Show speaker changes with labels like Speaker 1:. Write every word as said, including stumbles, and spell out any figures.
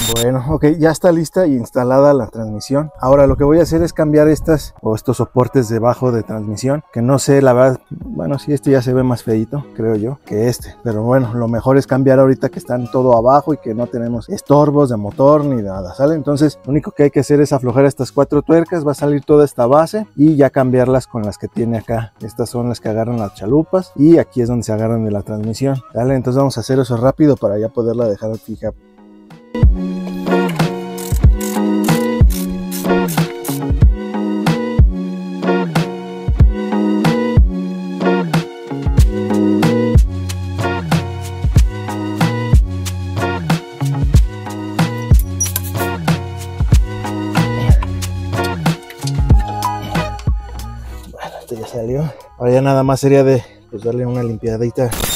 Speaker 1: Bueno, ok, ya está lista y instalada la transmisión. Ahora lo que voy a hacer es cambiar estas o estos soportes debajo de transmisión, que no sé, la verdad, bueno, sí, este ya se ve más feito, creo yo, que este. Pero bueno, lo mejor es cambiar ahorita que están todo abajo y que no tenemos estorbos de motor ni nada, ¿sale? Entonces, lo único que hay que hacer es aflojar estas cuatro tuercas, va a salir toda esta base y ya cambiarlas con las que tiene acá. Estas son las que agarran las chalupas y aquí es donde se agarran de la transmisión, ¿sale? Entonces vamos a hacer eso rápido para ya poderla dejar fija. Bueno, esto ya salió. Ahora ya nada más sería de pues darle una limpiadita